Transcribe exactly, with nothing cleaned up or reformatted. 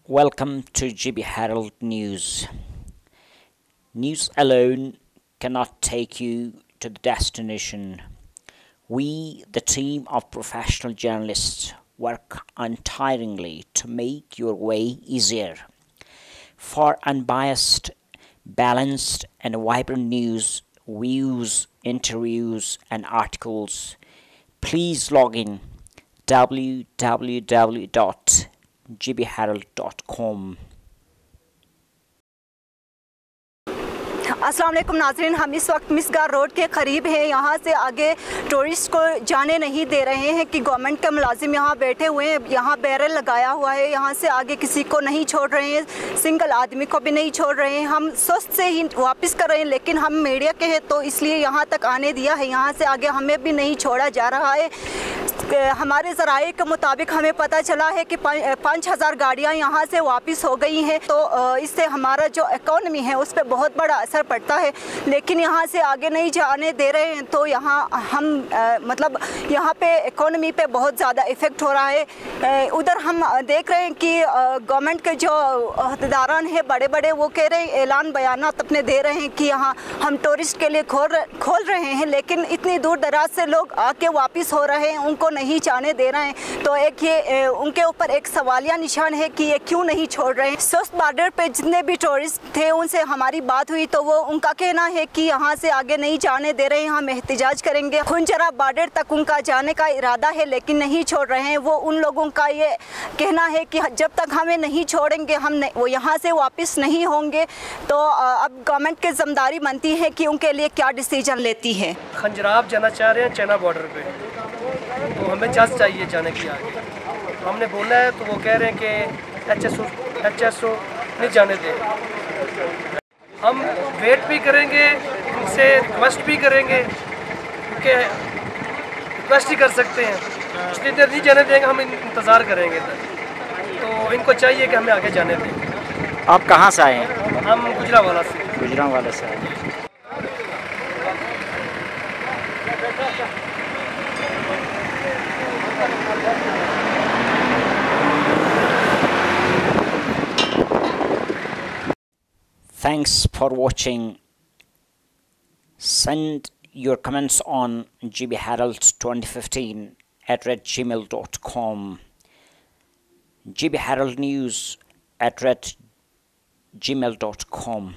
Welcome to G B Herald News. News alone cannot take you to the destination. We, the team of professional journalists, work untiringly to make your way easier. For unbiased, balanced, and vibrant news, views, interviews, and articles, please log in w w w dot g b herald dot com. अस्सलाम वालेकुम नाज़रीन, हम इस वक्त मिसगार road के करीब हैं। यहाँ से आगे टूरिस्ट को जाने नहीं दे रहे हैं कि गवर्नमेंट के मुलाजिम यहाँ बैठे हुए हैं। यहाँ बैरल लगाया हुआ है, यहाँ से आगे किसी को नहीं छोड़ रहे हैं, सिंगल आदमी को भी नहीं छोड़ रहे हैं। हम सुस्त से ही वापस कर रहे हैं, लेकिन हम मीडिया के हैं तो इसलिए यहाँ तक आने दिया है। यहाँ से आगे हमें भी नहीं छोड़ा जा रहा है। हमारे ज़राए के मुताबिक हमें पता चला है कि पाँच हज़ार गाड़ियाँ यहाँ से वापस हो गई हैं, तो इससे हमारा जो इकॉनमी है उस पर बहुत बड़ा असर पड़ता है। लेकिन यहाँ से आगे नहीं जाने दे रहे हैं, तो यहाँ हम आ, मतलब यहाँ पे इकॉनमी पे बहुत ज़्यादा इफ़ेक्ट हो रहा है। उधर हम देख रहे हैं कि गवर्नमेंट के जो अहदेदारान हैं बड़े बड़े, वो कह रहे हैं, ऐलान बयानात अपने दे रहे हैं कि यहाँ हम टूरिस्ट के लिए खोल खोल रहे हैं, लेकिन इतनी दूर दराज से लोग आके वापस हो रहे हैं, उनको नहीं जाने दे रहे हैं। तो एक ये उनके ऊपर एक सवालिया निशान है कि ये क्यों नहीं छोड़ रहे हैं। सोस्ट बॉर्डर पे जितने भी टूरिस्ट थे उनसे हमारी बात हुई तो वो उनका कहना है कि यहाँ से आगे नहीं जाने दे रहे हैं, हम एहतिजाज करेंगे। खुंजरा बॉर्डर तक उनका जाने का इरादा है, लेकिन नहीं छोड़ रहे हैं। वो उन लोगों का ये कहना है कि जब तक हमें नहीं छोड़ेंगे हम वो यहाँ से वापस नहीं होंगे। तो अब गवर्नमेंट की जिम्मेदारी बनती है कि उनके लिए क्या डिसीजन लेती है। खंजराब जाना चाह रहे हैं चाइना बॉर्डर पे, तो हमें जज चाहिए जाने की आगे। हमने बोला है तो वो कह रहे हैं कि H S O H S O नहीं जाने दें। हम वेट भी करेंगे, उनसे रिक्वेस्ट भी करेंगे, क्योंकि रिक्वेस्ट ही कर सकते हैं। जितनी देर नहीं जाने देंगे हम इंतज़ार करेंगे, तो इनको चाहिए कि हमें आगे जाने दें। आप कहाँ से आए हैं? हम गुजरावाला से गुजरावाला से आए हैं। Thanks for watching. Send your comments on G B Herald twenty fifteen at gmail dot com. G B Herald News at gmail dot com.